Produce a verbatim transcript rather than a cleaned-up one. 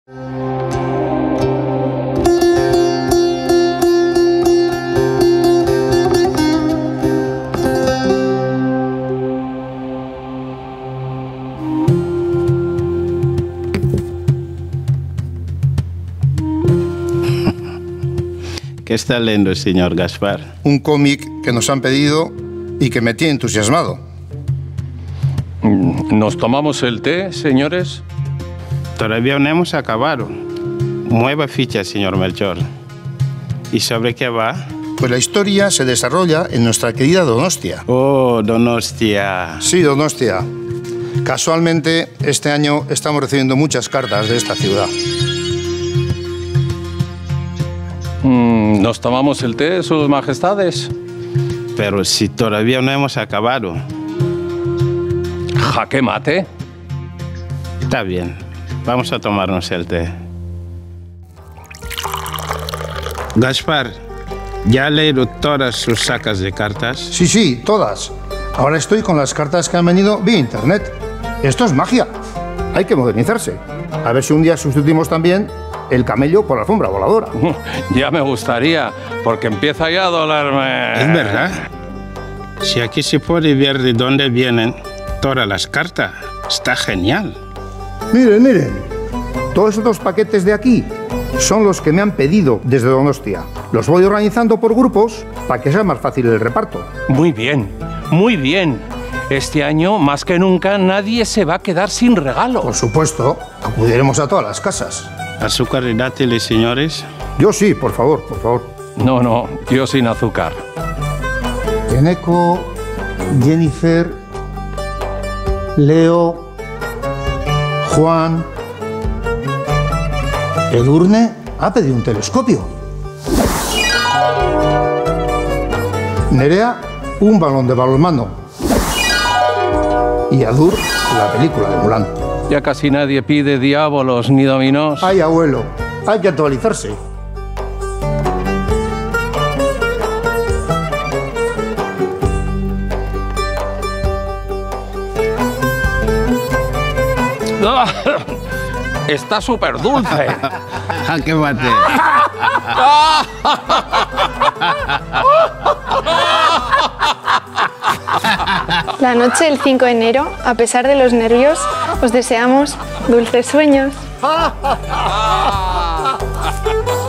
¿Qué está leyendo, señor Gaspar? Un cómic que nos han pedido y que me tiene entusiasmado. ¿Nos tomamos el té, señores? Todavía no hemos acabado. Mueva ficha, señor Melchor. ¿Y sobre qué va? Pues la historia se desarrolla en nuestra querida Donostia. Oh, Donostia. Sí, Donostia. Casualmente, este año estamos recibiendo muchas cartas de esta ciudad. ¿Nos tomamos el té, sus majestades? Pero si todavía no hemos acabado. ¿Jaque mate? Está bien. Vamos a tomarnos el té. Gaspar, ¿ya ha leído todas sus sacas de cartas? Sí, sí, todas. Ahora estoy con las cartas que han venido vía internet. Esto es magia. Hay que modernizarse. A ver si un día sustituimos también el camello por la alfombra voladora. Ya me gustaría, porque empieza ya a dolerme. Es verdad. Si aquí se puede ver de dónde vienen todas las cartas, está genial. Miren, miren. Todos estos paquetes de aquí son los que me han pedido desde Donostia. Los voy organizando por grupos para que sea más fácil el reparto. Muy bien, muy bien. Este año, más que nunca, nadie se va a quedar sin regalo. Por supuesto, acudiremos a todas las casas. ¿Azúcar y dátiles, señores? Yo sí, por favor, por favor. No, no, yo sin azúcar. Eneco, Jennifer, Leo, Juan... Edurne ha pedido un telescopio. Nerea, un balón de balonmano. Y Adur, la película de Mulan. Ya casi nadie pide diábolos ni dominós. Ay, abuelo, hay que actualizarse. Está súper dulce. ¡Jaque mate! La noche del cinco de enero, a pesar de los nervios, os deseamos dulces sueños.